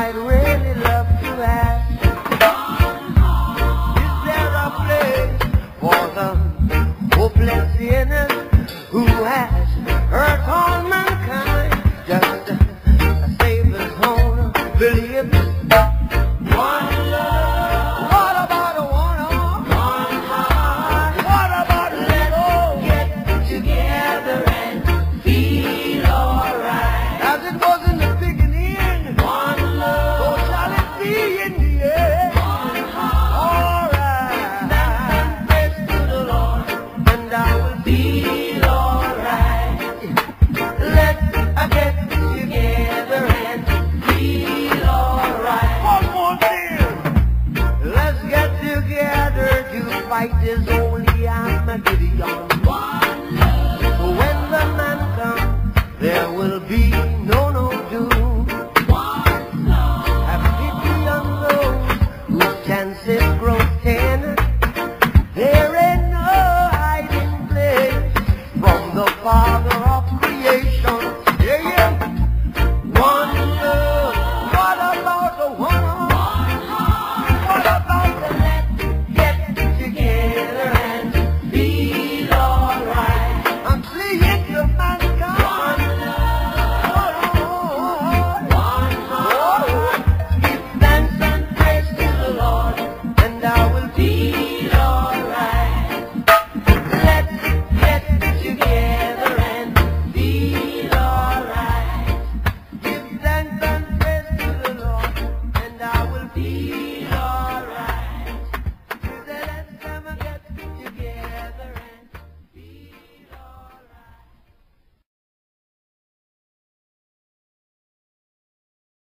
I'd really love to ask, is there a place for the hopeless sinners who has hurt all mankind? Just a Savior's own believe one love. What about a one heart? What about let's get together and feel alright? As it was in the beginning, one love. So shall it be in the end. One heart. Alright. Stand and praise to the Lord, and I will feel alright. Let's get together and feel alright. One more thing. Let's get together to fight this holy Armageddon.